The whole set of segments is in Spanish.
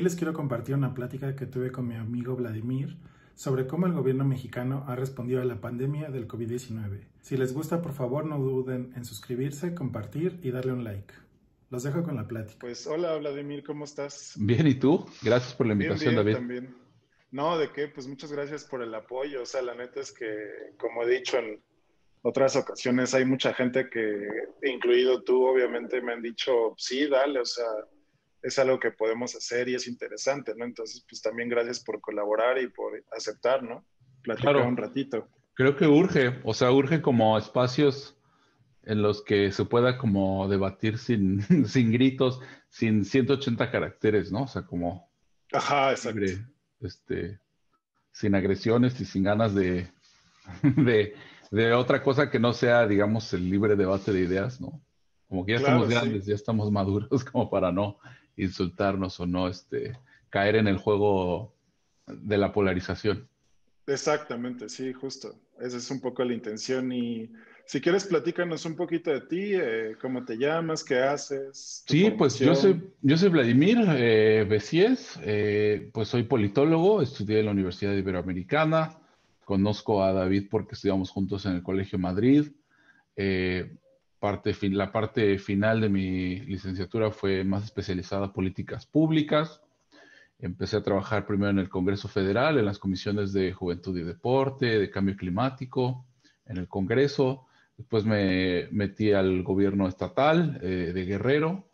les quiero compartir una plática que tuve con mi amigo Vladimir sobre cómo el gobierno mexicano ha respondido a la pandemia del COVID-19. Si les gusta, por favor, no duden en suscribirse, compartir y darle un like. Los dejo con la plática. Pues hola Vladimir, ¿cómo estás? Bien, ¿y tú? Gracias por la Bien, invitación, bien, David. también. No, ¿de qué? Pues muchas gracias por el apoyo. O sea, la neta es que, como he dicho en otras ocasiones, hay mucha gente que, incluido tú, obviamente, me han dicho, sí, dale, o sea, es algo que podemos hacer y es interesante, ¿no? Entonces, pues también gracias por colaborar y por aceptar, ¿no? Platicar un Claro, ratito. creo que urge, o sea, urge como espacios en los que se pueda como debatir sin, sin gritos, sin 180 caracteres, ¿no? O sea, como Ajá, exacto. libre, este, sin agresiones y sin ganas de, de, de otra cosa que no sea, digamos, el libre debate de ideas, ¿no? Como que ya estamos Claro, sí. grandes, ya estamos maduros como para no insultarnos o no, caer en el juego de la polarización. Exactamente, sí, justo. Esa es un poco la intención. Y si quieres, platícanos un poquito de ti, cómo te llamas, qué haces, tu Sí, pues formación. yo soy Vladimir Besies, pues soy politólogo, estudié en la Universidad Iberoamericana, conozco a David porque estudiamos juntos en el Colegio Madrid. Eh, la parte final de mi licenciatura fue más especializada en políticas públicas. Empecé a trabajar primero en el Congreso Federal, en las comisiones de Juventud y Deporte, de Cambio Climático, en el Congreso. Después me metí al gobierno estatal de Guerrero,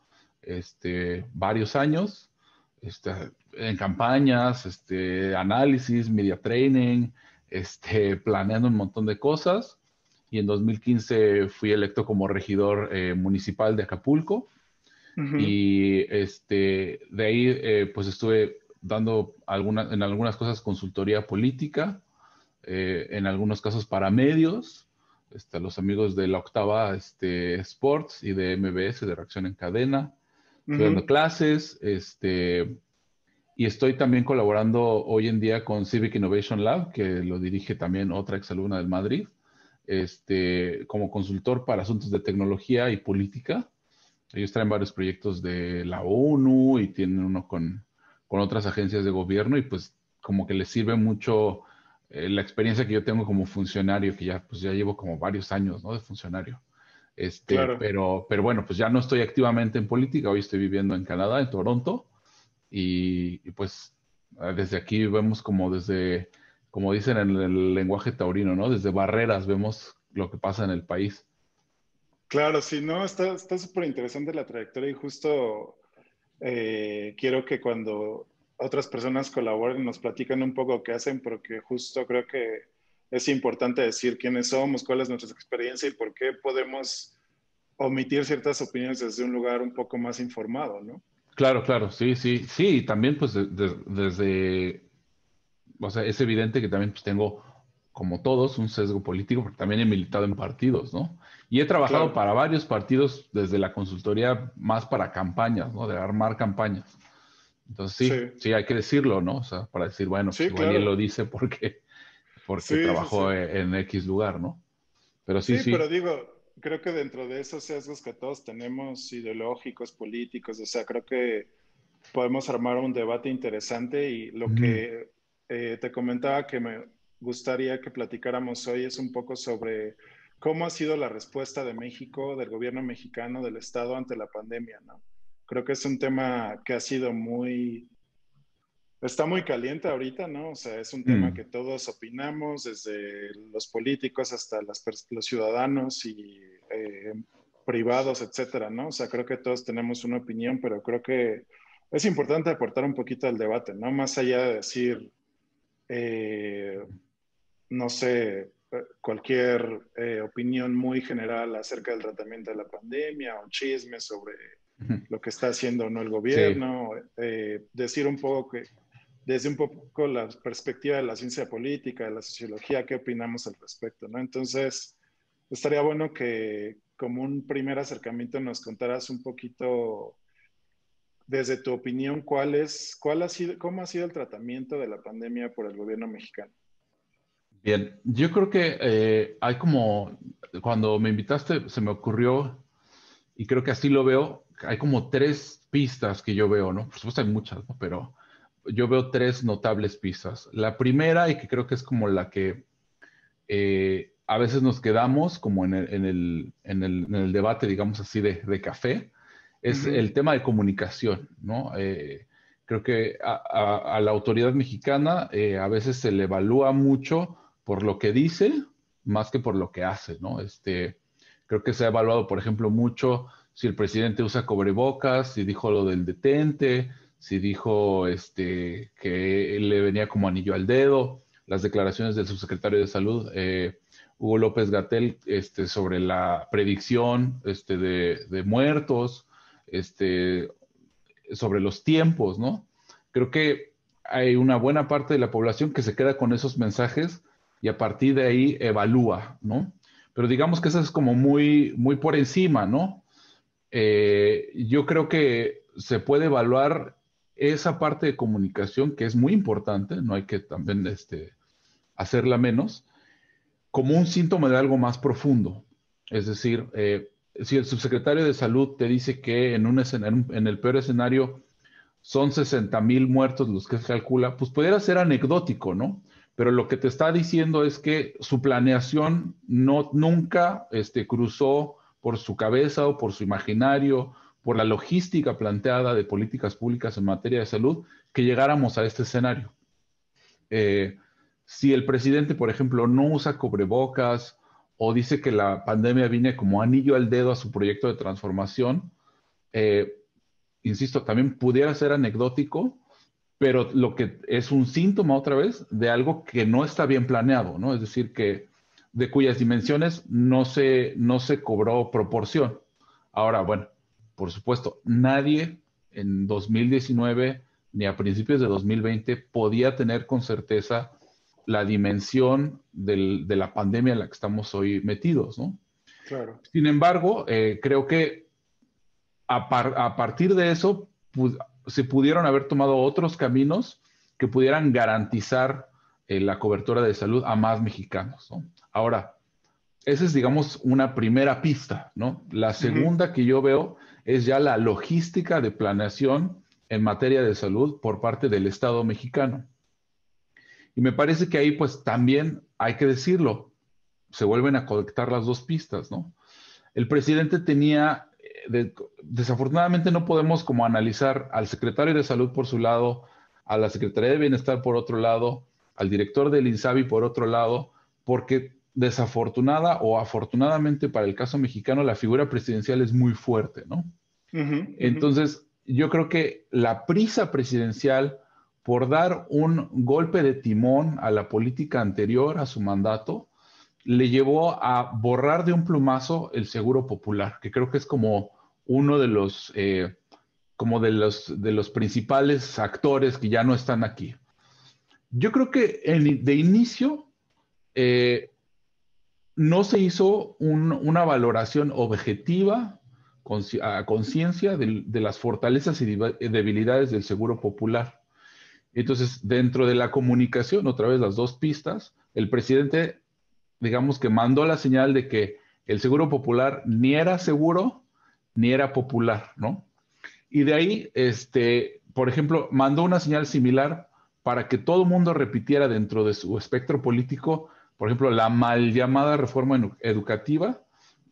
varios años, en campañas, análisis, media training, planeando un montón de cosas. Y en 2015 fui electo como regidor municipal de Acapulco. Ujú. Y de ahí pues estuve dando en algunas cosas consultoría política, en algunos casos para medios, los amigos de la Octava Sports y de MBS, de Reacción en Cadena. Estoy dando Ujú. clases, y estoy también colaborando hoy en día con Civic Innovation Lab, que lo dirige también otra exalumna del Madrid, como consultor para asuntos de tecnología y política. Ellos traen varios proyectos de la ONU y tienen uno con otras agencias de gobierno y pues como que les sirve mucho la experiencia que yo tengo como funcionario, que ya pues ya llevo como varios años, ¿no? De funcionario. Claro. Pero bueno, pues ya no estoy activamente en política, hoy estoy viviendo en Canadá, en Toronto, y pues desde aquí vemos como como dicen en el lenguaje taurino, ¿no? Desde barreras vemos lo que pasa en el país. Claro, sí, no, está súper interesante la trayectoria y justo quiero que cuando otras personas colaboren nos platican un poco qué hacen, porque justo creo que es importante decir quiénes somos, cuál es nuestra experiencia y por qué podemos omitir ciertas opiniones desde un lugar un poco más informado, ¿no? Claro, claro, sí, sí, sí, y también pues desde, o sea, es evidente que también pues tengo, como todos, un sesgo político, porque también he militado en partidos, ¿no? Y he trabajado Claro, para varios partidos desde la consultoría más para campañas, ¿no? De armar campañas. Entonces sí, sí, sí, hay que decirlo, ¿no? O sea, para decir, bueno, pues sí, igual y él lo claro, dice porque sí, sí, trabajó sí. en X lugar, ¿no? Pero sí, Sí, pero sí. digo, creo que dentro de esos sesgos que todos tenemos, ideológicos, políticos, o sea, creo que podemos armar un debate interesante y lo Ujú. que te comentaba que me gustaría que platicáramos hoy es un poco sobre cómo ha sido la respuesta de México, del gobierno mexicano, del Estado ante la pandemia, ¿no? Creo que es un tema que ha sido está muy caliente ahorita, ¿no? O sea, es un tema Mm. que todos opinamos, desde los políticos hasta los ciudadanos y privados, etcétera, ¿no? O sea, creo que todos tenemos una opinión, pero creo que es importante aportar un poquito al debate, ¿no? Más allá de decir, eh, no sé, cualquier opinión muy general acerca del tratamiento de la pandemia o chismes sobre Ujú. lo que está haciendo o no el Sí, gobierno, decir un poco que desde un poco la perspectiva de la ciencia política, de la sociología, qué opinamos al respecto, ¿no? Entonces, estaría bueno que como un primer acercamiento nos contaras un poquito desde tu opinión cuál ha sido, cómo ha sido el tratamiento de la pandemia por el gobierno mexicano. bien. Yo creo que hay como, cuando me invitaste, se me ocurrió. Y creo que así lo veo. Hay como tres pistas que yo veo, ¿no? Por supuesto hay muchas, ¿no? yo veo tres notables pistas. La primera, y que creo que es como la que a veces nos quedamos como en el debate, digamos así, de café, es el tema de comunicación, ¿no? Creo que a la autoridad mexicana a veces se le evalúa mucho por lo que dice más que por lo que hace, ¿no? Creo que se ha evaluado, por ejemplo, mucho si el presidente usa cubrebocas, si dijo lo del detente, si dijo que le venía como anillo al dedo, las declaraciones del subsecretario de Salud, Hugo López-Gatell, sobre la predicción de muertos, sobre los tiempos, ¿no? Creo que hay una buena parte de la población que se queda con esos mensajes y a partir de ahí evalúa, ¿no? Pero digamos que eso es como muy, muy por encima, ¿no? Yo creo que se puede evaluar esa parte de comunicación que es muy importante, no hay que también hacerla menos, como un síntoma de algo más profundo. Es decir, si el subsecretario de Salud te dice que en el peor escenario son 60,000 muertos los que se calcula, pues pudiera ser anecdótico, ¿no? Pero lo que te está diciendo es que su planeación nunca cruzó por su cabeza o por su imaginario, por la logística planteada de políticas públicas en materia de salud, que llegáramos a este escenario. Si el presidente, por ejemplo, no usa cubrebocas o dice que la pandemia viene como anillo al dedo a su proyecto de transformación, insisto, también pudiera ser anecdótico, pero lo que es un síntoma otra vez de algo que no está bien planeado, ¿no? Es decir, que de cuyas dimensiones no se cobró proporción. Ahora, bueno, por supuesto, nadie en 2019 ni a principios de 2020 podía tener con certeza la dimensión de la pandemia en la que estamos hoy metidos, ¿no? Claro. Sin embargo, creo que a partir de eso se pudieron haber tomado otros caminos que pudieran garantizar la cobertura de salud a más mexicanos, ¿no? Ahora, esa es, digamos, una primera pista, ¿no? La segunda que yo veo es ya la logística de planeación en materia de salud por parte del Estado mexicano. Y me parece que ahí, pues, también hay que decirlo, se vuelven a conectar las dos pistas, ¿no? El presidente tenía, desafortunadamente no podemos como analizar al secretario de Salud por su lado, a la Secretaría de Bienestar por otro lado, al director del INSABI por otro lado, porque desafortunada o afortunadamente para el caso mexicano, la figura presidencial es muy fuerte, ¿no? Entonces, yo creo que la prisa presidencial por dar un golpe de timón a la política anterior a su mandato, le llevó a borrar de un plumazo el Seguro Popular, que creo que es como uno de los, de los principales actores que ya no están aquí. Yo creo que de inicio no se hizo una valoración objetiva a conciencia de las fortalezas y debilidades del Seguro Popular. Entonces, dentro de la comunicación, otra vez las dos pistas, el presidente, digamos que mandó la señal de que el Seguro Popular ni era seguro ni era popular, ¿no? Y de ahí, por ejemplo, mandó una señal similar para que todo el mundo repitiera dentro de su espectro político, por ejemplo, la mal llamada reforma educativa,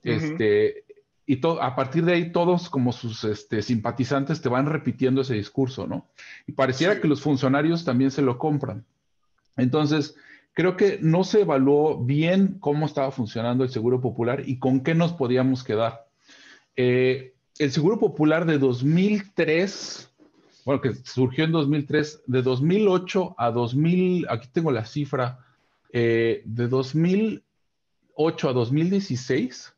y a partir de ahí todos como sus simpatizantes te van repitiendo ese discurso, ¿no? Y pareciera que los funcionarios también se lo compran. Entonces, creo que no se evaluó bien cómo estaba funcionando el Seguro Popular y con qué nos podíamos quedar. El Seguro Popular de 2003, bueno, que surgió en 2003, de 2008 a 2000, aquí tengo la cifra, de 2008 a 2016,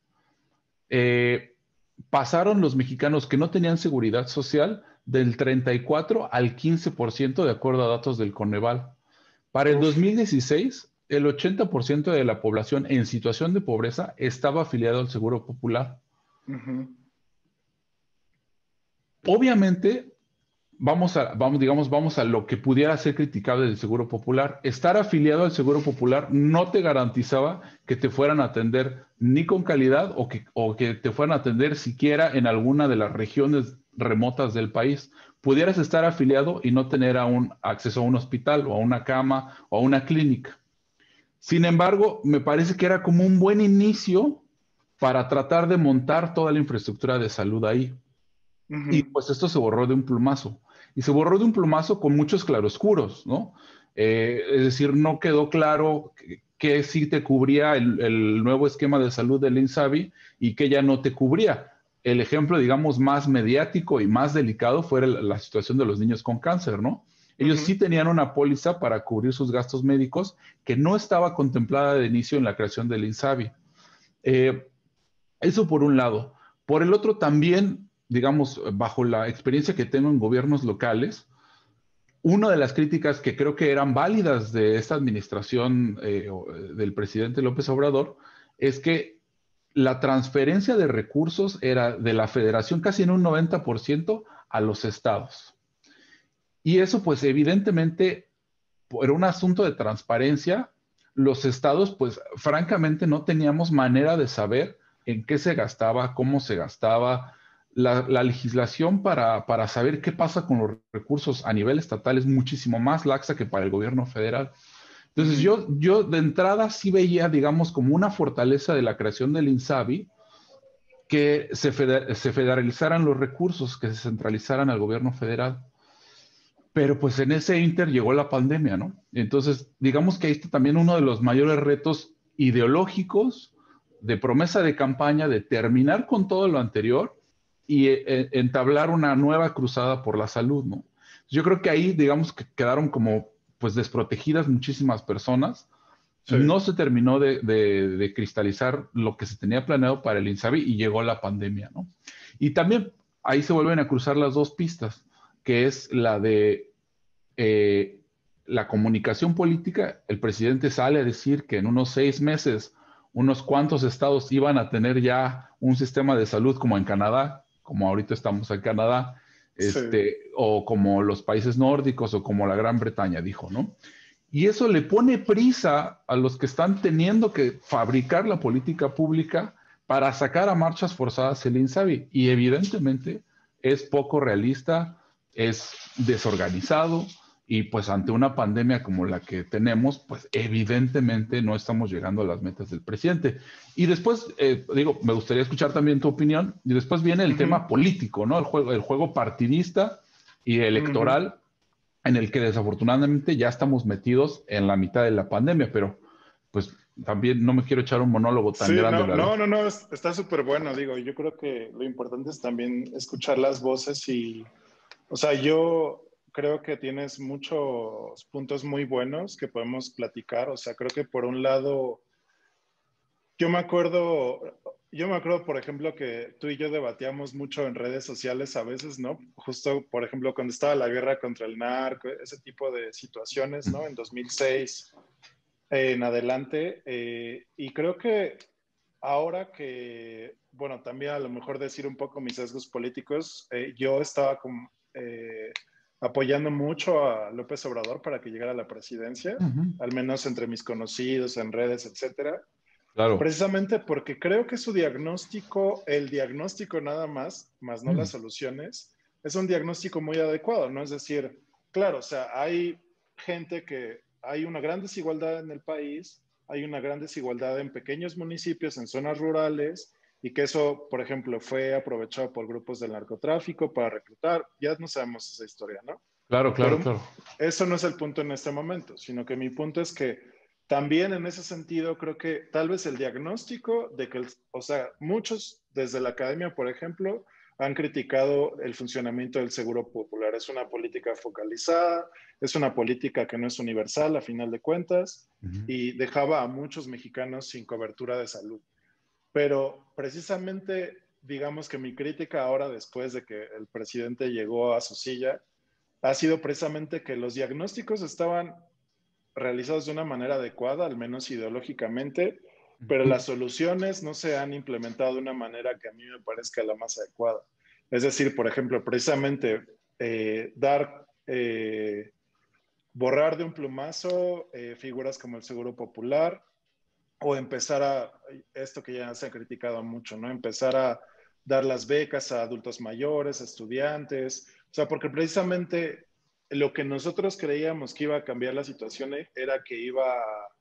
pasaron los mexicanos que no tenían seguridad social del 34 al 15% de acuerdo a datos del Coneval. Para el 2016, el 80% de la población en situación de pobreza estaba afiliado al Seguro Popular. Obviamente, vamos a lo que pudiera ser criticable del Seguro Popular. Estar afiliado al Seguro Popular no te garantizaba que te fueran a atender ni con calidad o que te fueran a atender siquiera en alguna de las regiones remotas del país, pudieras estar afiliado y no tener acceso a un hospital o a una cama o a una clínica. Sin embargo, me parece que era como un buen inicio para tratar de montar toda la infraestructura de salud ahí. Y pues esto se borró de un plumazo. Y se borró de un plumazo con muchos claroscuros, ¿no? Es decir, no quedó claro que sí te cubría el nuevo esquema de salud del INSABI y que ya no te cubría. El ejemplo, digamos, más mediático y más delicado fue la situación de los niños con cáncer, ¿no? Ellos sí tenían una póliza para cubrir sus gastos médicos que no estaba contemplada de inicio en la creación del INSABI. Eso por un lado. Por el otro también, digamos, bajo la experiencia que tengo en gobiernos locales, una de las críticas que creo que eran válidas de esta administración del presidente López Obrador es que la transferencia de recursos era de la federación casi en un 90% a los estados. Y eso pues evidentemente por un asunto de transparencia, los estados pues francamente no teníamos manera de saber en qué se gastaba, cómo se gastaba. La legislación para saber qué pasa con los recursos a nivel estatal es muchísimo más laxa que para el gobierno federal. Entonces yo de entrada sí veía, digamos, como una fortaleza de la creación del INSABI, que se federalizaran los recursos, que se centralizaran al gobierno federal. Pero pues en ese inter llegó la pandemia, ¿no? Entonces, digamos que ahí está también uno de los mayores retos ideológicos de promesa de campaña, de terminar con todo lo anterior y entablar una nueva cruzada por la salud, ¿no? Yo creo que ahí, digamos que quedaron como pues desprotegidas muchísimas personas. Sí. No se terminó de cristalizar lo que se tenía planeado para el INSABI y llegó la pandemia, ¿no? Y también ahí se vuelven a cruzar las dos pistas, que es la de la comunicación política. El presidente sale a decir que en unos 6 meses, unos cuantos estados iban a tener ya un sistema de salud como en Canadá, como ahorita estamos en Canadá, Sí. o como los países nórdicos o como la Gran Bretaña, dijo, ¿no? Y eso le pone prisa a los que están teniendo que fabricar la política pública para sacar a marchas forzadas el INSABI. Y evidentemente es poco realista, es desorganizado y pues ante una pandemia como la que tenemos, pues evidentemente no estamos llegando a las metas del presidente. Y después, digo, me gustaría escuchar también tu opinión. Y después viene el tema político, ¿no? El juego partidista y electoral en el que desafortunadamente ya estamos metidos en la mitad de la pandemia, pero pues también no me quiero echar un monólogo tan Sí, grande. no, está súper bueno, digo, yo creo que lo importante es también escuchar las voces y, o sea, yo creo que tienes muchos puntos muy buenos que podemos platicar, o sea, creo que por un lado, yo me acuerdo, por ejemplo, que tú y yo debatíamos mucho en redes sociales a veces, ¿no? Justo, por ejemplo, cuando estaba la guerra contra el narco, ese tipo de situaciones, ¿no? En 2006 en adelante. Y creo que ahora que, bueno, también a lo mejor decir un poco mis sesgos políticos, yo estaba apoyando mucho a López Obrador para que llegara a la presidencia, al menos entre mis conocidos, en redes, etcétera. Claro. Precisamente porque creo que su diagnóstico, el diagnóstico nada más no las soluciones, es un diagnóstico muy adecuado, ¿no? Es decir, claro, o sea, hay gente que hay una gran desigualdad en el país, hay una gran desigualdad en pequeños municipios, en zonas rurales, y que eso, por ejemplo, fue aprovechado por grupos del narcotráfico para reclutar. Ya no sabemos esa historia, ¿no? Claro, claro, Pero claro. eso no es el punto en este momento, sino que mi punto es que también en ese sentido creo que tal vez el diagnóstico de que, o sea, muchos desde la academia, por ejemplo, han criticado el funcionamiento del seguro popular. Es una política focalizada, es una política que no es universal a final de cuentas y dejaba a muchos mexicanos sin cobertura de salud. Pero precisamente, digamos que mi crítica ahora, después de que el presidente llegó a su silla, ha sido precisamente que los diagnósticos estaban realizados de una manera adecuada, al menos ideológicamente, pero las soluciones no se han implementado de una manera que a mí me parezca la más adecuada. Es decir, por ejemplo, precisamente borrar de un plumazo figuras como el Seguro Popular o empezar esto que ya se ha criticado mucho, ¿no? Empezar a dar las becas a adultos mayores, a estudiantes, O sea, porque precisamente lo que nosotros creíamos que iba a cambiar la situación era que iba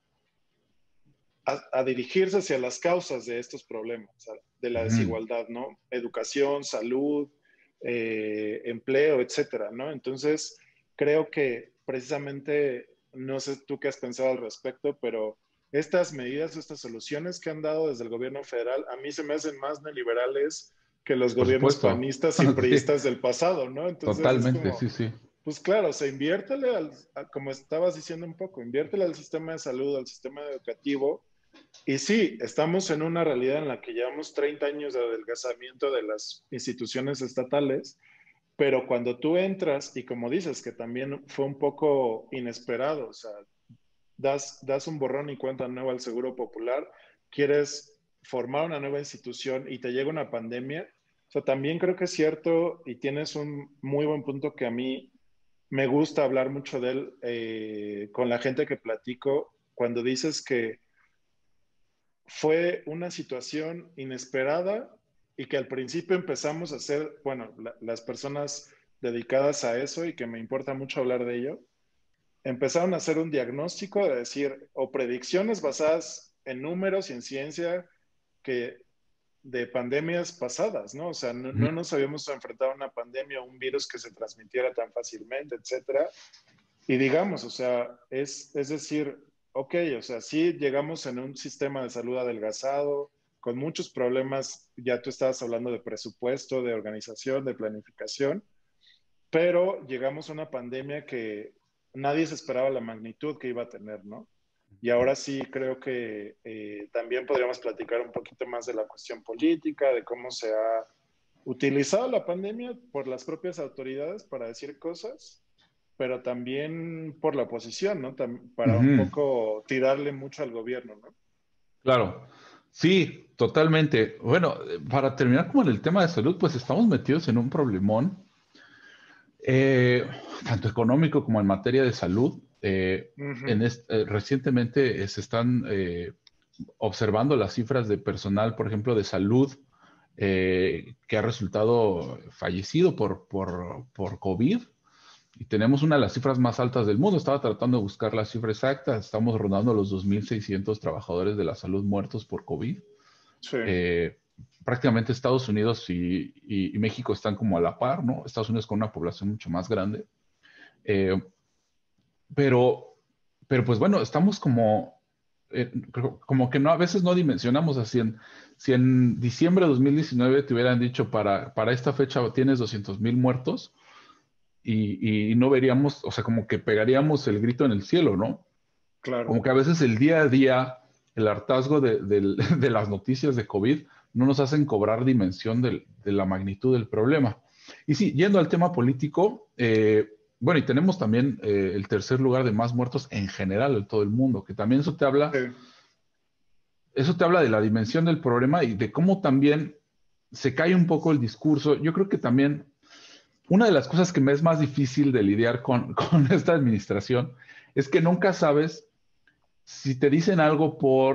a dirigirse hacia las causas de estos problemas, de la desigualdad, ¿no? Educación, salud, empleo, etcétera, ¿no? Entonces, creo que precisamente, no sé tú qué has pensado al respecto, pero estas medidas, estas soluciones que han dado desde el gobierno federal, a mí se me hacen más neoliberales que los Por gobiernos supuesto. panistas y Sí, priistas del pasado, ¿no? Entonces es totalmente, como, sí, sí. pues claro, o sea, inviértele como estabas diciendo un poco, inviértele al sistema de salud, al sistema educativo. Y sí, estamos en una realidad en la que llevamos 30 años de adelgazamiento de las instituciones estatales, pero cuando tú entras, y como dices, que también fue un poco inesperado, o sea, das un borrón y cuenta nueva al Seguro Popular, quieres formar una nueva institución y te llega una pandemia. O sea, también creo que es cierto y tienes un muy buen punto que a mí me gusta hablar mucho de él con la gente que platico, cuando dices que fue una situación inesperada y que al principio empezamos a hacer, bueno, las personas dedicadas a eso y que me importa mucho hablar de ello, empezaron a hacer un diagnóstico de decir, o predicciones basadas en números y en ciencia que de pandemias pasadas, ¿no? O sea, no nos habíamos enfrentado a una pandemia o un virus que se transmitiera tan fácilmente, etcétera. Y digamos, o sea, es decir, ok, o sea, sí llegamos en un sistema de salud adelgazado, con muchos problemas, ya tú estabas hablando de presupuesto, de organización, de planificación, pero llegamos a una pandemia que nadie se esperaba la magnitud que iba a tener, ¿no? Y ahora sí creo que también podríamos platicar un poquito más de la cuestión política, de cómo se ha utilizado la pandemia por las propias autoridades para decir cosas, pero también por la oposición, ¿no? Para un Ujú. poco tirarle mucho al gobierno, ¿no? Claro, sí, totalmente. Bueno, para terminar con el tema de salud, pues estamos metidos en un problemón, tanto económico como en materia de salud. Ujú. Recientemente se están observando las cifras de personal, por ejemplo, de salud, que ha resultado fallecido por COVID. Y tenemos una de las cifras más altas del mundo. Estaba tratando de buscar la cifra exacta. Estamos rondando los 2.600 trabajadores de la salud muertos por COVID. Sí, Eh, Prácticamente Estados Unidos y México están como a la par, ¿no? Estados Unidos con una población mucho más grande. Eh, pero, pero pues bueno, estamos como que no, a veces no dimensionamos así. Si en diciembre de 2019 te hubieran dicho para esta fecha tienes 200,000 muertos, y no veríamos, o sea, como que pegaríamos el grito en el cielo, ¿no? Como claro. que a veces el día a día, el hartazgo de las noticias de COVID no nos hacen cobrar dimensión de la magnitud del problema. Y sí, yendo al tema político, bueno, y tenemos también el tercer lugar de más muertos en general en todo el mundo, que también Sí, eso te habla de la dimensión del problema y de cómo también se cae un poco el discurso. Yo creo que también una de las cosas que me es más difícil de lidiar con esta administración es que nunca sabes si te dicen algo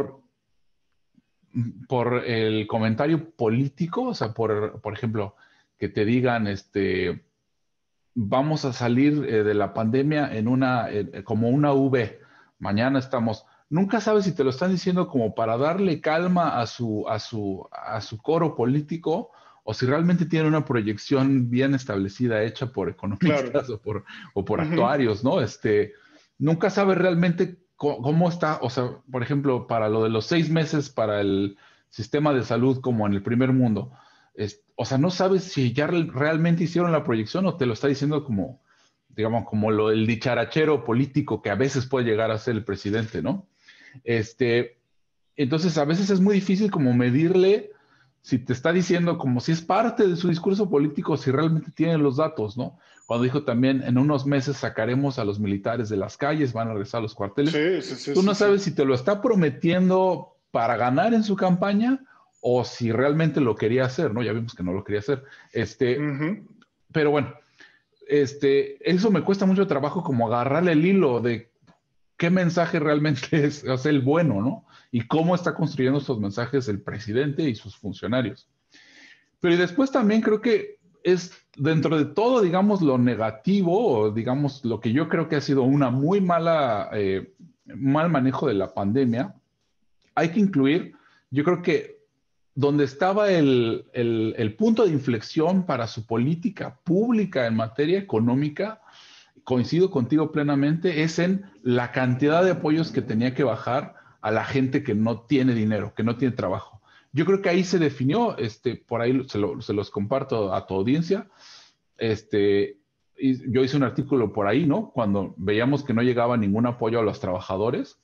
por el comentario político, o sea, por ejemplo, que te digan, vamos a salir de la pandemia como una V, mañana estamos. Nunca sabes si te lo están diciendo como para darle calma a su coro político o si realmente tienen una proyección bien establecida, hecha por claro. economistas o por Ujú. actuarios, ¿no? Nunca sabes realmente cómo está, o sea, por ejemplo, para lo de los 6 meses para el sistema de salud como en el primer mundo, o sea, no sabes si ya realmente hicieron la proyección o te lo está diciendo como, digamos, como el dicharachero político que a veces puede llegar a ser el presidente, ¿no? Este, entonces, a veces es muy difícil como medirle si te está diciendo como si es parte de su discurso político, si realmente tiene los datos, ¿no? Cuando dijo también, en unos meses sacaremos a los militares de las calles, van a regresar a los cuarteles. Sí, sí, sí, Tú sí, no sí. sabes si te lo está prometiendo para ganar en su campaña o si realmente lo quería hacer, ¿no? Ya vimos que no lo quería hacer. Ujú. Pero bueno, eso me cuesta mucho trabajo como agarrarle el hilo de qué mensaje realmente es el bueno, ¿no? Y cómo está construyendo estos mensajes el presidente y sus funcionarios. Pero y después también creo que es dentro de todo, digamos, lo negativo, o digamos, lo que yo creo que ha sido una muy mala, mal manejo de la pandemia, hay que incluir, yo creo que donde estaba el punto de inflexión para su política pública en materia económica, coincido contigo plenamente, es en la cantidad de apoyos que tenía que bajar a la gente que no tiene dinero, que no tiene trabajo. Yo creo que ahí se definió, por ahí se los comparto a tu audiencia, y yo hice un artículo por ahí, ¿no? Cuando veíamos que no llegaba ningún apoyo a los trabajadores,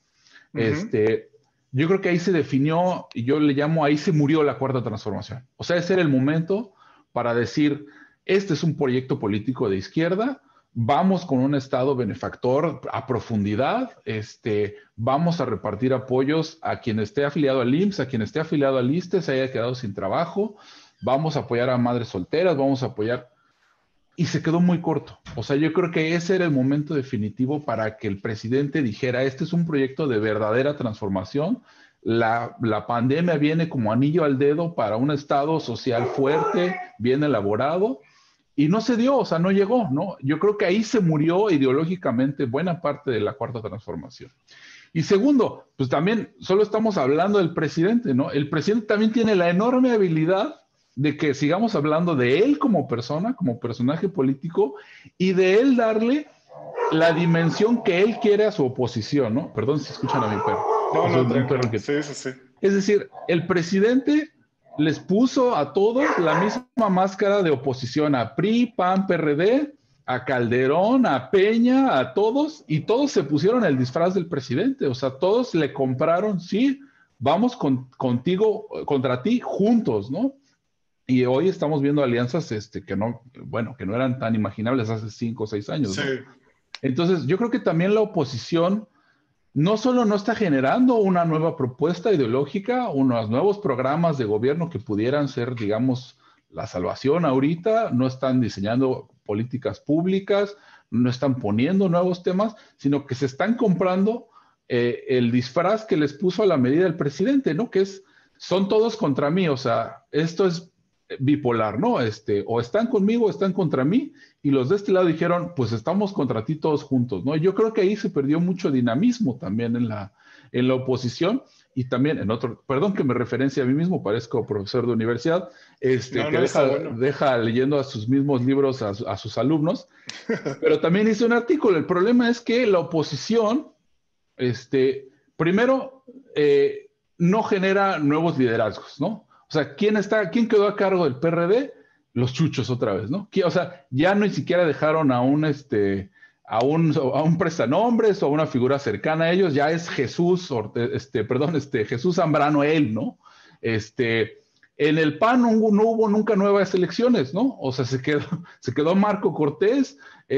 yo creo que ahí se definió, y yo le llamo, ahí se murió la cuarta transformación. O sea, ese era el momento para decir, este es un proyecto político de izquierda, vamos con un Estado benefactor a profundidad, vamos a repartir apoyos a quien esté afiliado al IMSS, a quien esté afiliado al ISSSTE, se haya quedado sin trabajo, vamos a apoyar a madres solteras, vamos a apoyar... Y se quedó muy corto. O sea, yo creo que ese era el momento definitivo para que el presidente dijera, este es un proyecto de verdadera transformación. La pandemia viene como anillo al dedo para un Estado social fuerte, bien elaborado, y no se dio, o sea, no llegó, ¿no? Yo creo que ahí se murió ideológicamente buena parte de la cuarta transformación. Y segundo, pues también solo estamos hablando del presidente, ¿no? El presidente también tiene la enorme habilidad de que sigamos hablando de él como persona, como personaje político, y de él darle la dimensión que él quiere a su oposición, ¿no? Perdón si escuchan a mi perro. Sí. Es decir, el presidente les puso a todos la misma máscara de oposición, a PRI, PAN, PRD, a Calderón, a Peña, a todos, y todos se pusieron el disfraz del presidente, o sea, todos le compraron, sí, vamos contigo, contra ti, juntos, ¿no? Y hoy estamos viendo alianzas que no eran tan imaginables hace 5 o 6 años, ¿no? Sí. Entonces, yo creo que también la oposición no solo no está generando una nueva propuesta ideológica, unos nuevos programas de gobierno que pudieran ser, digamos, la salvación ahorita, no están diseñando políticas públicas, no están poniendo nuevos temas, sino que se están comprando el disfraz que les puso a la medida el presidente, ¿no? Que son todos contra mí, o sea, esto es bipolar, ¿no? O están conmigo o están contra mí, y los de este lado dijeron, pues estamos contra ti todos juntos, ¿no? Yo creo que ahí se perdió mucho dinamismo también en la oposición, y también en otro, perdón que me referencie a mí mismo, parezco profesor de universidad, deja leyendo a sus mismos libros a sus alumnos, pero también hice un artículo. El problema es que la oposición, primero, no genera nuevos liderazgos, ¿no? O sea, ¿quién quedó a cargo del PRD? Los chuchos otra vez, ¿no? O sea, ya ni siquiera dejaron a un prestanombres o a una figura cercana a ellos, ya es Jesús Zambrano él, ¿no? En el PAN no hubo nunca nuevas elecciones, ¿no? O sea, se quedó Marco Cortés,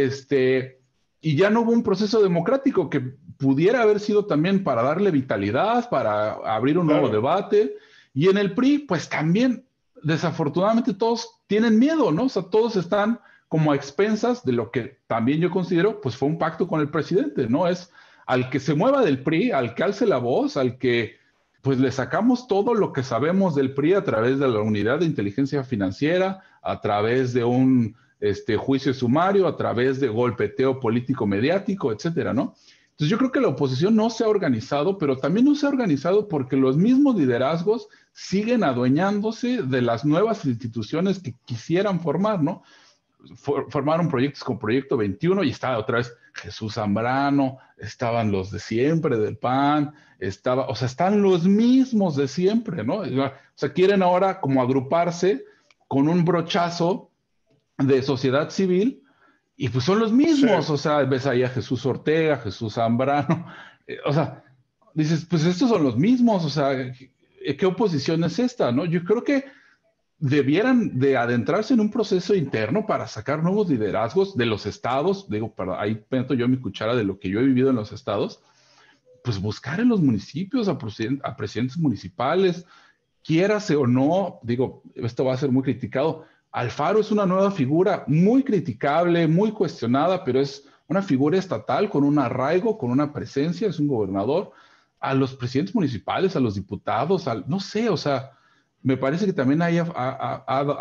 y ya no hubo un proceso democrático que pudiera haber sido también para darle vitalidad, para abrir un nuevo debate. Y en el PRI, pues también, desafortunadamente, todos tienen miedo, ¿no? O sea, todos están como a expensas de lo que también yo considero, pues fue un pacto con el presidente, ¿no? Es al que se mueva del PRI, al que alce la voz, al que, pues le sacamos todo lo que sabemos del PRI a través de la unidad de inteligencia financiera, a través de un juicio sumario, a través de golpeteo político mediático, etcétera, ¿no? Entonces yo creo que la oposición no se ha organizado, pero también no se ha organizado porque los mismos liderazgos siguen adueñándose de las nuevas instituciones que quisieran formar, ¿no? Formaron proyectos como Proyecto 21 y estaba otra vez Jesús Zambrano, estaban los de siempre del PAN, o sea, están los mismos de siempre, ¿no? O sea, quieren ahora como agruparse con un brochazo de sociedad civil. Y pues son los mismos, sí. O sea, ves ahí a Jesús Ortega, Jesús Zambrano, o sea, dices, pues estos son los mismos, o sea, ¿qué oposición es esta, no? Yo creo que debieran de adentrarse en un proceso interno para sacar nuevos liderazgos de los estados, digo, ahí meto yo mi cuchara de lo que yo he vivido en los estados, pues buscar en los municipios a presidentes municipales, quiérase o no, digo, esto va a ser muy criticado. Alfaro es una nueva figura muy criticable, muy cuestionada, pero es una figura estatal con un arraigo, con una presencia, es un gobernador. A los presidentes municipales, a los diputados, no sé, o sea, me parece que también ha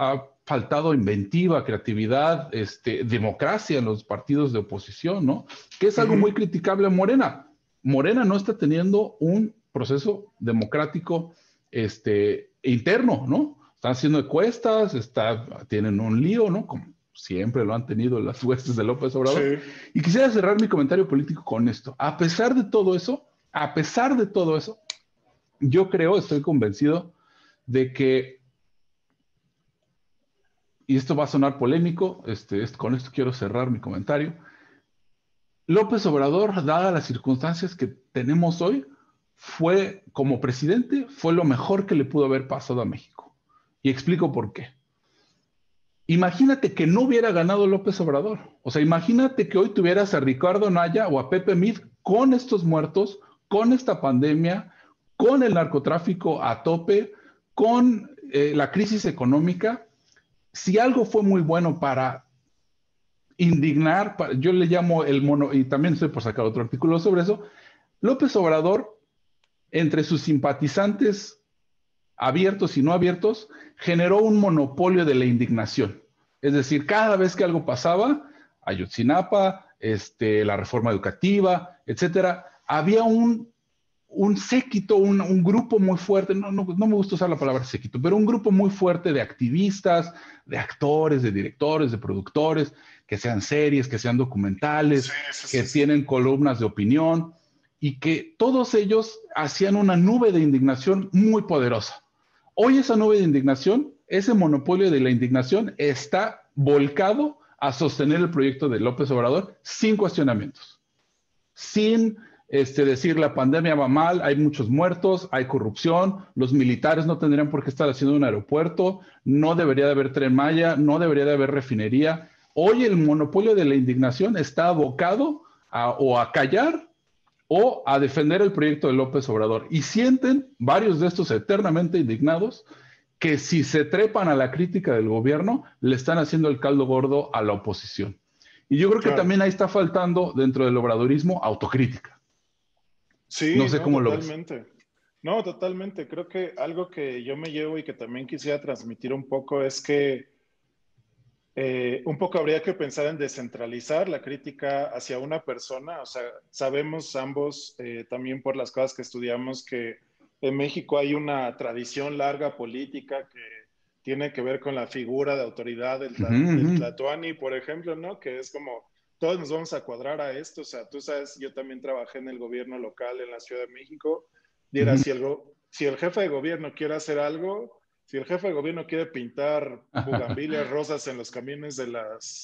faltado inventiva, creatividad, democracia en los partidos de oposición, ¿no? Que es algo muy criticable en Morena. Morena no está teniendo un proceso democrático interno, ¿no? Están haciendo encuestas, tienen un lío, ¿no? Como siempre lo han tenido las huestes de López Obrador. Sí. Y quisiera cerrar mi comentario político con esto. A pesar de todo eso, yo estoy convencido de que, y esto va a sonar polémico, con esto quiero cerrar mi comentario, López Obrador, dadas las circunstancias que tenemos hoy, como presidente, fue lo mejor que le pudo haber pasado a México. Y explico por qué. Imagínate que no hubiera ganado López Obrador. O sea, imagínate que hoy tuvieras a Ricardo Anaya o a Pepe Mid con estos muertos, con esta pandemia, con el narcotráfico a tope, con la crisis económica. Si algo fue muy bueno para indignar, yo le llamo el mono, y también estoy por sacar otro artículo sobre eso, López Obrador, entre sus simpatizantes abiertos y no abiertos, generó un monopolio de la indignación. Es decir, cada vez que algo pasaba, Ayotzinapa, la reforma educativa, etcétera, había un séquito, un grupo muy fuerte, no me gusta usar la palabra séquito, pero un grupo muy fuerte de activistas, de actores, de directores, de productores, que sean series, que sean documentales, que tienen columnas de opinión, y que todos ellos hacían una nube de indignación muy poderosa. Hoy esa nube de indignación, ese monopolio de la indignación está volcado a sostener el proyecto de López Obrador sin cuestionamientos, sin decir la pandemia va mal, hay muchos muertos, hay corrupción, los militares no tendrían por qué estar haciendo un aeropuerto, no debería de haber Tren Maya, no debería de haber refinería. Hoy el monopolio de la indignación está abocado o a callar o a defender el proyecto de López Obrador. Y sienten varios de estos eternamente indignados que si se trepan a la crítica del gobierno, le están haciendo el caldo gordo a la oposición. Y yo creo que también ahí está faltando dentro del obradorismo autocrítica. Sí, no sé cómo totalmente. Lo ves. No, totalmente. Creo que algo que yo me llevo y que también quisiera transmitir un poco es que un poco habría que pensar en descentralizar la crítica hacia una persona. O sea, sabemos ambos, también por las cosas que estudiamos, que en México hay una tradición larga política que tiene que ver con la figura de autoridad del Tlatoani, por ejemplo, ¿no? Que es como, todos nos vamos a cuadrar a esto. O sea, tú sabes, yo también trabajé en el gobierno local en la Ciudad de México. Dirá, si el jefe de gobierno quiere hacer algo, si el jefe de gobierno quiere pintar bugambilias rosas en los camiones de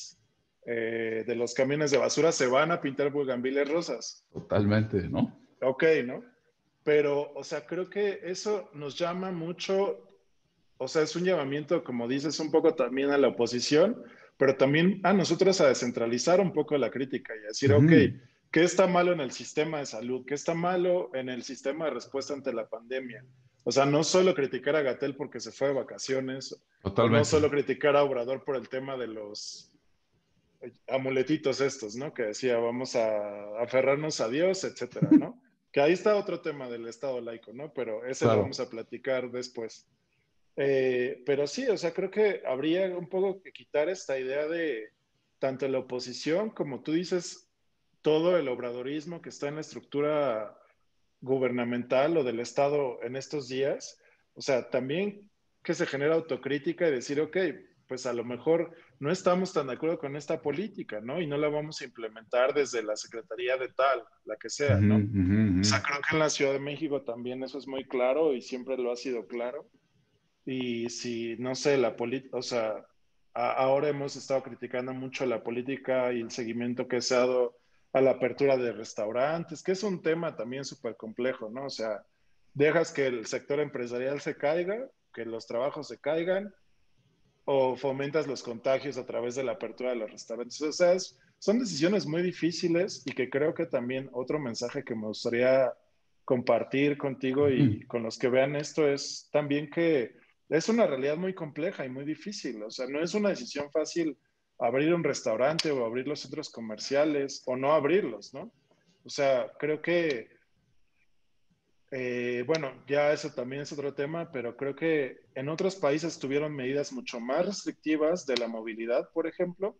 los camiones de basura, se van a pintar bugambilias rosas. Totalmente, ¿no? Ok, ¿no? Pero, o sea, creo que eso nos llama mucho, o sea, es un llamamiento, como dices, un poco también a la oposición, pero también a nosotros a descentralizar un poco la crítica y a decir, ok, ¿qué está malo en el sistema de salud? ¿Qué está malo en el sistema de respuesta ante la pandemia? O sea, no solo criticar a Gatell porque se fue de vacaciones, o no solo criticar a Obrador por el tema de los amuletitos estos, ¿no? Que decía, vamos a aferrarnos a Dios, etcétera, ¿no? Que ahí está otro tema del Estado laico, ¿no? Pero ese lo vamos a platicar después. Pero sí, o sea, creo que habría un poco que quitar esta idea de tanto la oposición, como tú dices, todo el obradorismo que está en la estructura gubernamental o del Estado en estos días. O sea, también que se genera autocrítica y decir, ok, pues a lo mejor no estamos tan de acuerdo con esta política, ¿no? Y no la vamos a implementar desde la Secretaría de tal, la que sea, ¿no? O sea, creo que en la Ciudad de México también eso es muy claro y siempre lo ha sido claro. Y si, no sé, la política, o sea, ahora hemos estado criticando mucho la política y el seguimiento que se ha dado a la apertura de restaurantes, que es un tema también súper complejo, ¿no? O sea, dejas que el sector empresarial se caiga, que los trabajos se caigan, o fomentas los contagios a través de la apertura de los restaurantes. O sea, son decisiones muy difíciles y que creo que también otro mensaje que me gustaría compartir contigo y con los que vean esto es también que es una realidad muy compleja y muy difícil. O sea, no es una decisión fácil abrir un restaurante o abrir los centros comerciales o no abrirlos, ¿no? O sea, creo que bueno, ya eso también es otro tema, pero creo que en otros países tuvieron medidas mucho más restrictivas de la movilidad, por ejemplo.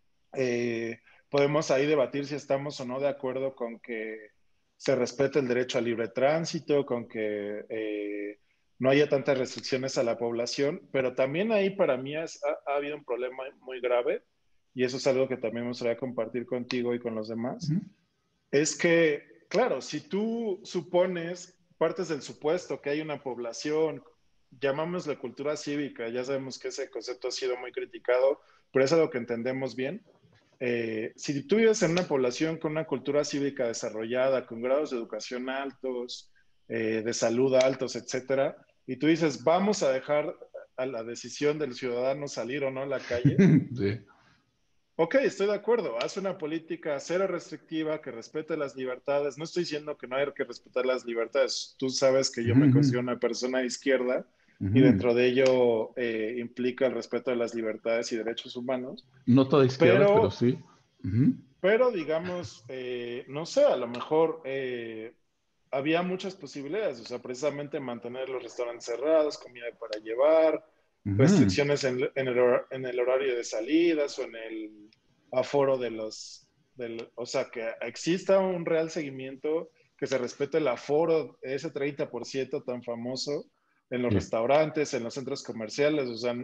Podemos ahí debatir si estamos o no de acuerdo con que se respete el derecho al libre tránsito, con que no haya tantas restricciones a la población, pero también ahí para mí ha habido un problema muy grave, y eso es algo que también me gustaría compartir contigo y con los demás, Ujú. es que, claro, si tú supones, partes del supuesto que hay una población, llamamos la cultura cívica, ya sabemos que ese concepto ha sido muy criticado, pero es algo que entendemos bien. Si tú vives en una población con una cultura cívica desarrollada, con grados de educación altos, de salud altos, etcétera, y tú dices, vamos a dejar a la decisión del ciudadano salir o no a la calle, Sí. ok, estoy de acuerdo. Haz una política cero restrictiva que respete las libertades. No estoy diciendo que no hay que respetar las libertades. Tú sabes que yo Ujú, me ujú, considero una persona de izquierda y ujú. dentro de ello implica el respeto de las libertades y derechos humanos. No toda izquierda, pero Pero, sí. Ujú. pero digamos, no sé, a lo mejor había muchas posibilidades. O sea, precisamente mantener los restaurantes cerrados, comida para llevar, Ujú. restricciones en el horario de salidas o en el aforo de o sea, que exista un real seguimiento, que se respete el aforo, ese 30% tan famoso en los Sí. restaurantes, en los centros comerciales. O sea,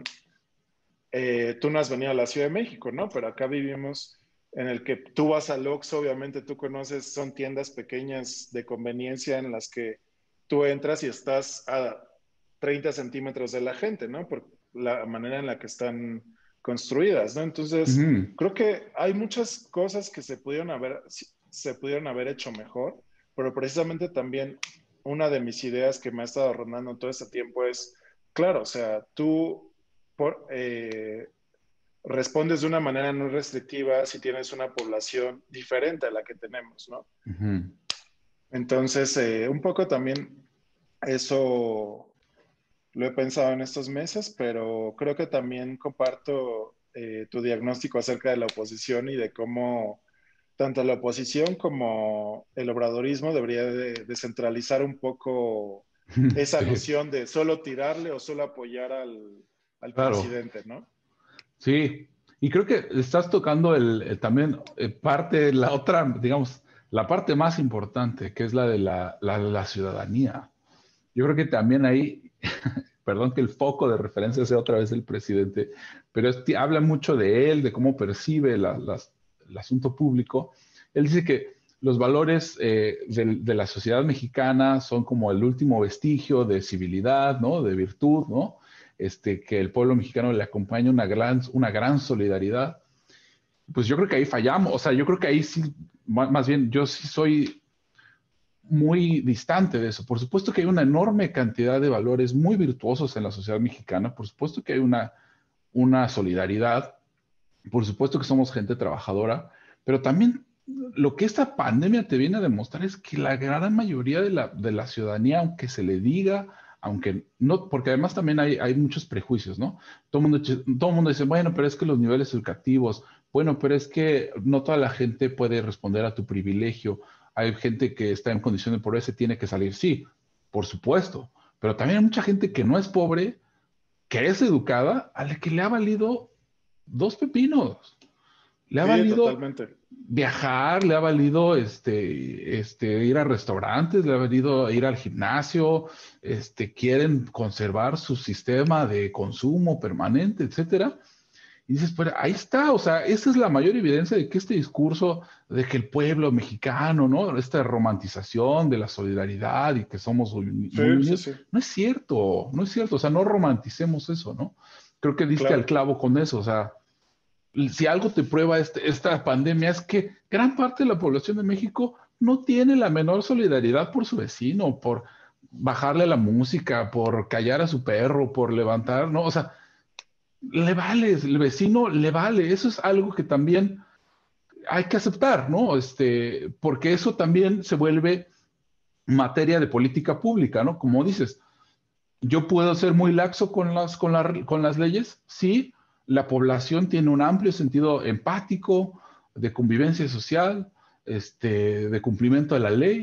tú no has venido a la Ciudad de México, ¿no? Pero acá vivimos en el que tú vas al Oxxo, obviamente tú conoces, son tiendas pequeñas de conveniencia en las que tú entras y estás a 30 centímetros de la gente, ¿no? Por la manera en la que están construidas, ¿no? Entonces, Ujú. creo que hay muchas cosas que se pudieron haber hecho mejor, pero precisamente también una de mis ideas que me ha estado rondando todo este tiempo es, claro, o sea, tú por, respondes de una manera no restrictiva si tienes una población diferente a la que tenemos, ¿no? Ujú. Entonces, un poco también eso lo he pensado en estos meses, pero creo que también comparto tu diagnóstico acerca de la oposición y de cómo tanto la oposición como el obradorismo debería de descentralizar un poco esa Sí, noción de solo tirarle o solo apoyar al claro. presidente, ¿no? Sí, y creo que estás tocando también parte, la otra, digamos, la parte más importante, que es la de la ciudadanía. Yo creo que también ahí, perdón que el foco de referencia sea otra vez el presidente, pero habla mucho de él, de cómo percibe el asunto público. Él dice que los valores de la sociedad mexicana son como el último vestigio de civilidad, ¿no? De virtud, ¿no? Que el pueblo mexicano le acompaña una gran solidaridad. Pues yo creo que ahí fallamos, o sea, yo creo que ahí sí, más bien, yo sí soy muy distante de eso. Por supuesto que hay una enorme cantidad de valores muy virtuosos en la sociedad mexicana, por supuesto que hay una solidaridad, por supuesto que somos gente trabajadora, pero también lo que esta pandemia te viene a demostrar es que la gran mayoría de la ciudadanía, aunque se le diga, aunque no, porque además también hay muchos prejuicios, ¿no? Todo el mundo dice, bueno, pero es que los niveles educativos, bueno, pero es que no toda la gente puede responder a tu privilegio, hay gente que está en condición de pobreza y tiene que salir, sí, por supuesto, pero también hay mucha gente que no es pobre, que es educada, a la que le ha valido dos pepinos. Le ha Sí, valido totalmente. viajar, le ha valido ir a restaurantes, le ha valido ir al gimnasio, quieren conservar su sistema de consumo permanente, etcétera. Y dices, pues ahí está, o sea, esa es la mayor evidencia de que este discurso de que el pueblo mexicano, ¿no? Esta romantización de la solidaridad y que somos muy Sí, sí, unidos, sí, no es cierto, o sea, no romanticemos eso, ¿no? Creo que diste al claro. clavo con eso, o sea, si algo te prueba esta pandemia es que gran parte de la población de México no tiene la menor solidaridad por su vecino, por bajarle la música, por callar a su perro, por levantar, ¿no? O sea, le vale, el vecino le vale. Eso es algo que también hay que aceptar, ¿no? Porque eso también se vuelve materia de política pública, ¿no? Como dices, yo puedo ser muy laxo con las leyes, sí, la población tiene un amplio sentido empático, de convivencia social, de cumplimiento de la ley,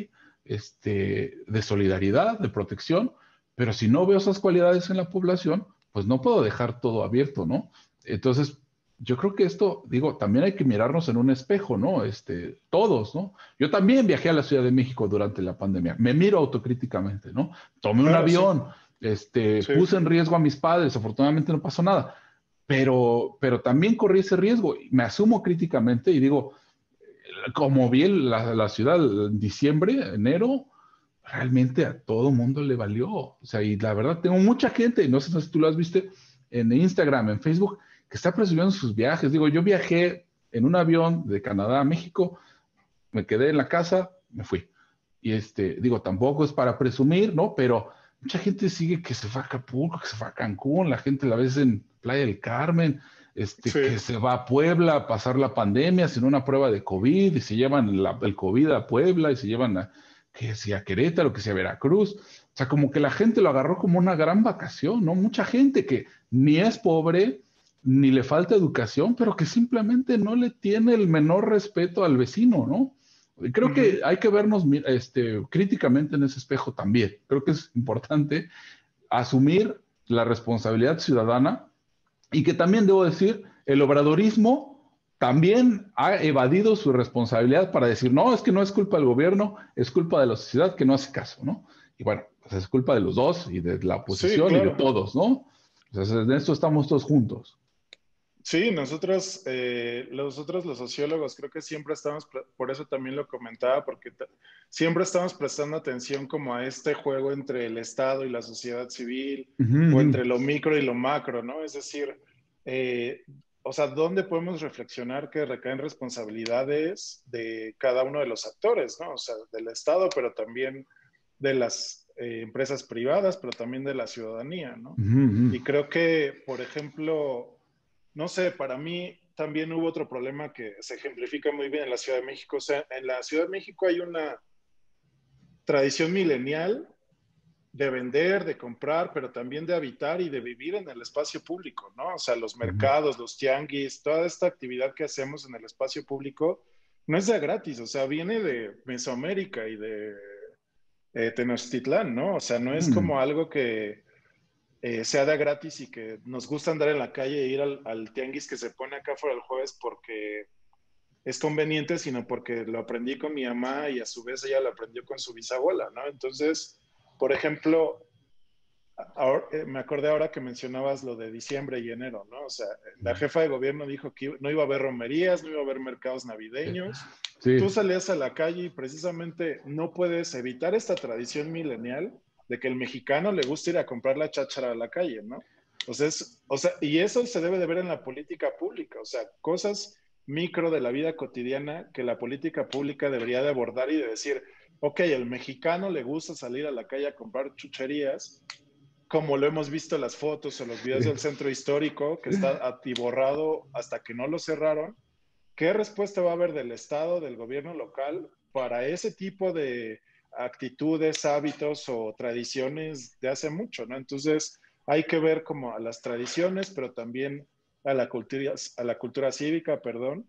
de solidaridad, de protección, pero si no veo esas cualidades en la población, pues no puedo dejar todo abierto, ¿no? Entonces, yo creo que esto, digo, también hay que mirarnos en un espejo, ¿no? Todos, ¿no? Yo también viajé a la Ciudad de México durante la pandemia. Me miro autocríticamente, ¿no? Tomé un Claro, sí. avión, Sí. puse en riesgo a mis padres, afortunadamente no pasó nada, pero también corrí ese riesgo. Me asumo críticamente y digo, como vi la ciudad en diciembre, enero, realmente a todo mundo le valió. O sea, y la verdad, tengo mucha gente, no sé si tú lo has visto en Instagram, en Facebook, que está presumiendo sus viajes. Digo, yo viajé en un avión de Canadá a México, me quedé en la casa, me fui. Y digo, tampoco es para presumir, ¿no? Pero mucha gente sigue que se va a Acapulco, que se va a Cancún, la gente la ves en Playa del Carmen, Sí. que se va a Puebla a pasar la pandemia sin una prueba de COVID y se llevan el COVID a Puebla y se llevan que si a Querétaro, que si a Veracruz. O sea, como que la gente lo agarró como una gran vacación, ¿no? Mucha gente que ni es pobre, ni le falta educación, pero que simplemente no le tiene el menor respeto al vecino, ¿no? Y creo que hay que vernos críticamente en ese espejo también. Creo que es importante asumir la responsabilidad ciudadana y que también debo decir, el obradorismo también ha evadido su responsabilidad para decir, no, es que no es culpa del gobierno, es culpa de la sociedad que no hace caso, ¿no? Y bueno, pues es culpa de los dos y de la Sí, oposición y de claro. todos, ¿no? Entonces, en esto estamos todos juntos. Sí, nosotros, los sociólogos, creo que siempre estamos, por eso también lo comentaba, porque siempre estamos prestando atención como a este juego entre el Estado y la sociedad civil, o entre lo micro y lo macro, ¿no? Es decir, o sea, ¿dónde podemos reflexionar que recaen responsabilidades de cada uno de los actores, ¿no? O sea, del Estado, pero también de las empresas privadas, pero también de la ciudadanía, ¿no? Y creo que, por ejemplo, no sé, para mí también hubo otro problema que se ejemplifica muy bien en la Ciudad de México. O sea, en la Ciudad de México hay una tradición milenial de vender, de comprar, pero también de habitar y de vivir en el espacio público, ¿no? O sea, los mercados, los tianguis, toda esta actividad que hacemos en el espacio público no es de gratis, o sea, viene de Mesoamérica y de Tenochtitlán, ¿no? O sea, no es como algo que sea de gratis y que nos gusta andar en la calle e ir al tianguis que se pone acá fuera el jueves porque es conveniente, sino porque lo aprendí con mi mamá y a su vez ella lo aprendió con su bisabuela, ¿no? Entonces, por ejemplo, ahora, me acordé ahora que mencionabas lo de diciembre y enero, ¿no? O sea, la jefa de gobierno dijo que no iba a haber romerías, no iba a haber mercados navideños. Sí. Tú salías a la calle y precisamente no puedes evitar esta tradición milenial de que el mexicano le gusta ir a comprar la cháchara a la calle, ¿no? Entonces, o sea, y eso se debe de ver en la política pública, o sea, cosas micro de la vida cotidiana que la política pública debería de abordar y de decir, ok, el mexicano le gusta salir a la calle a comprar chucherías, como lo hemos visto en las fotos o los videos del centro histórico, que está atiborrado hasta que no lo cerraron. ¿Qué respuesta va a haber del Estado, del gobierno local, para ese tipo de actitudes, hábitos o tradiciones de hace mucho, ¿no? Entonces, hay que ver como a las tradiciones, pero también a la cultura cívica, perdón,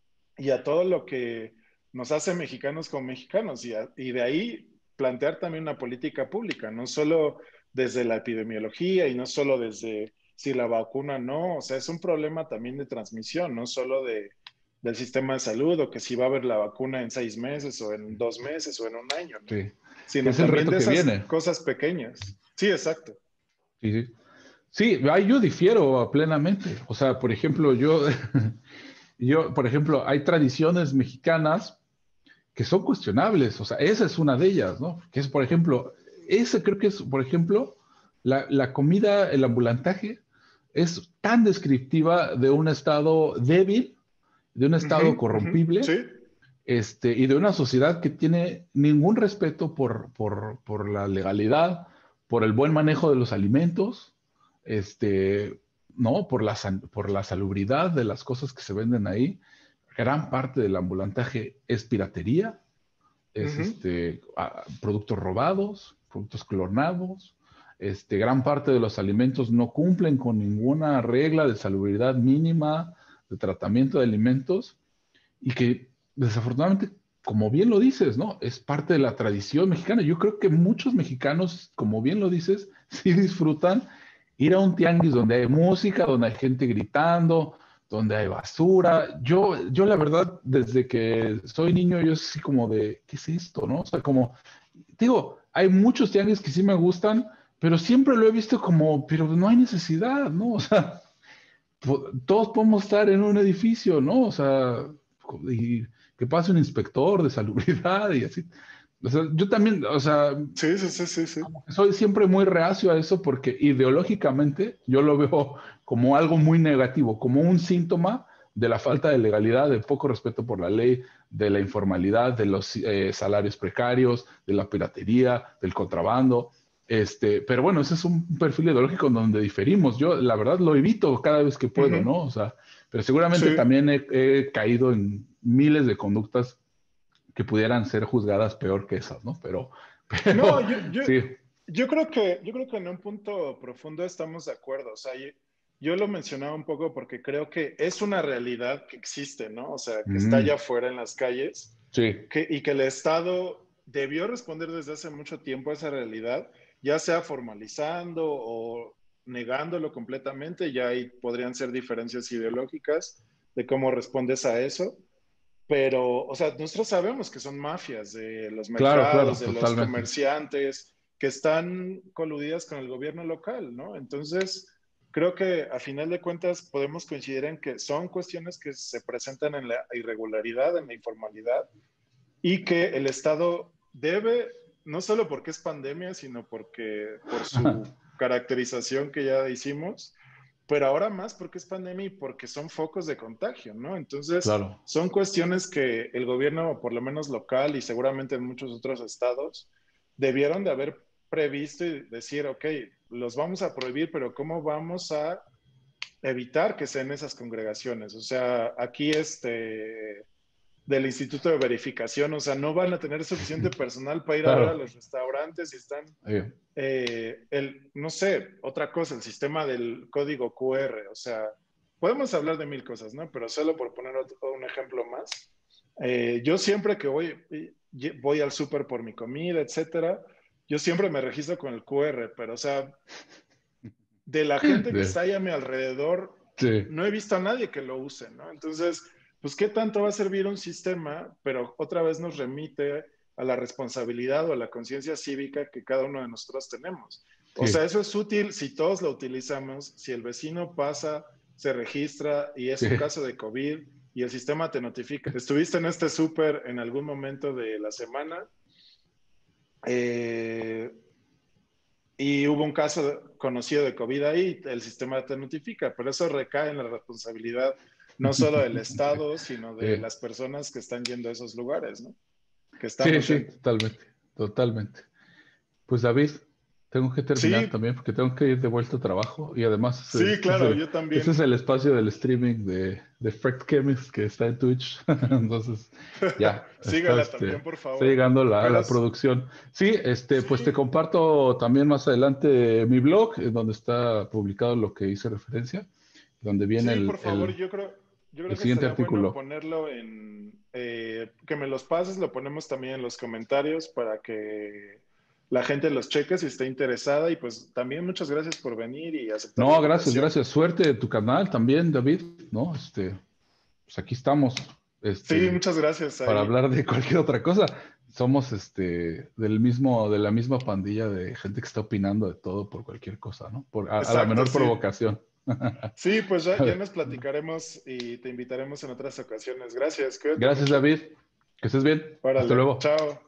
y a todo lo que nos hace mexicanos como mexicanos, y de ahí plantear también una política pública, no solo desde la epidemiología y no solo desde si la vacuna no, o sea, es un problema también de transmisión, no solo del sistema de salud o que si va a haber la vacuna en 6 meses o en 2 meses o en un año, ¿no? Sí. Sino Es el también reto de que esas viene. cosas pequeñas. Sí, exacto. Sí, sí. Sí, ahí yo difiero plenamente. O sea, por ejemplo, por ejemplo, hay tradiciones mexicanas que son cuestionables. O sea, esa es una de ellas, ¿no? Que es, por ejemplo, ese creo que es, por ejemplo, la comida, el ambulantaje, es tan descriptiva de un estado débil, de un estado corrompible, Sí. y de una sociedad que tiene ningún respeto por la legalidad, por el buen manejo de los alimentos, no, por la salubridad de las cosas que se venden ahí. Gran parte del ambulantaje es piratería, es productos robados, productos clonados. Gran parte de los alimentos no cumplen con ninguna regla de salubridad mínima, de tratamiento de alimentos, y que desafortunadamente como bien lo dices, ¿no? Es parte de la tradición mexicana. Yo creo que muchos mexicanos, como bien lo dices, sí disfrutan ir a un tianguis donde hay música, donde hay gente gritando, donde hay basura. Yo la verdad, desde que soy niño, yo así como de, ¿qué es esto, no? O sea, como, digo, hay muchos tianguis que sí me gustan, pero siempre lo he visto como, pero no hay necesidad, ¿no? O sea, todos podemos estar en un edificio, ¿no? O sea, y que pase un inspector de salubridad y así. O sea, yo también, o sea, Sí, sí, sí, sí, sí. soy siempre muy reacio a eso porque ideológicamente yo lo veo como algo muy negativo, como un síntoma de la falta de legalidad, del poco respeto por la ley, de la informalidad, de los salarios precarios, de la piratería, del contrabando. Pero bueno, ese es un perfil ideológico en donde diferimos. Yo, la verdad, lo evito cada vez que puedo, Ujú. ¿no? O sea, pero seguramente Sí. también he caído en miles de conductas que pudieran ser juzgadas peor que esas, ¿no? No, Pero sí. yo creo que en un punto profundo estamos de acuerdo. O sea, yo lo mencionaba un poco porque creo que es una realidad que existe, ¿no? O sea, que está allá Mm, afuera en las calles sí, y que el Estado debió responder desde hace mucho tiempo a esa realidad, ya sea formalizando o negándolo completamente, ya ahí podrían ser diferencias ideológicas de cómo respondes a eso. Pero, o sea, nosotros sabemos que son mafias de los claro, claro, mercados, de los totalmente. comerciantes, que están coludidas con el gobierno local, ¿no? Entonces, creo que a final de cuentas podemos coincidir en que son cuestiones que se presentan en la irregularidad, en la informalidad, y que el Estado debe, no solo porque es pandemia, sino porque por su caracterización que ya hicimos, pero ahora más porque es pandemia y porque son focos de contagio, ¿no? Entonces, Claro. son cuestiones que el gobierno, por lo menos local y seguramente en muchos otros estados, debieron de haber previsto y decir, ok, los vamos a prohibir, pero ¿cómo vamos a evitar que sean esas congregaciones? O sea, aquí del Instituto de Verificación, o sea, no van a tener suficiente personal para ir a ver a Claro. los restaurantes y están Eh, no sé, otra cosa, el sistema del código QR, o sea, podemos hablar de mil cosas, ¿no? Pero solo por poner un ejemplo más, yo siempre que voy al súper por mi comida, etcétera, yo siempre me registro con el QR, pero o sea, de la gente que de- está ahí a mi alrededor, sí, no he visto a nadie que lo use, ¿no? Entonces, pues, ¿qué tanto va a servir un sistema? Pero otra vez nos remite a la responsabilidad o a la conciencia cívica que cada uno de nosotros tenemos. O sea, sí, eso es útil si todos lo utilizamos, si el vecino pasa, se registra y es sí. un caso de COVID y el sistema te notifica. Estuviste en este súper en algún momento de la semana, eh, y hubo un caso conocido de COVID ahí, el sistema te notifica, pero eso recae en la responsabilidad no solo del Estado, sino de Sí, las personas que están yendo a esos lugares, ¿no? Que sí, estamos sí, yendo. totalmente, totalmente. Pues David, tengo que terminar Sí, también porque tengo que ir de vuelta a trabajo y además sí, claro, yo este es también. el espacio del streaming de Freck Chemist que está en Twitch. Entonces, ya, Sígala también, por está favor. llegando Pero la producción. Sí, pues te sí, comparto también más adelante mi blog, en donde está publicado lo que hice referencia, donde viene sí, por favor, yo el creo que siguiente estaría bueno artículo. ponerlo que me los pases, lo ponemos también en los comentarios para que la gente los cheque si está interesada y pues también muchas gracias por venir y aceptar la No, gracias, invitación. gracias. Suerte de tu canal también, David, ¿no? Pues aquí estamos, Sí, este, muchas gracias para ahí. hablar de cualquier otra cosa. Somos, de la misma pandilla de gente que está opinando de todo por cualquier cosa, ¿no? A la Exacto, menor sí. provocación. Sí, pues ya nos platicaremos y te invitaremos en otras ocasiones. Gracias, cuídate Gracias, mucho. David. Que estés bien. Hasta Órale, luego. chao.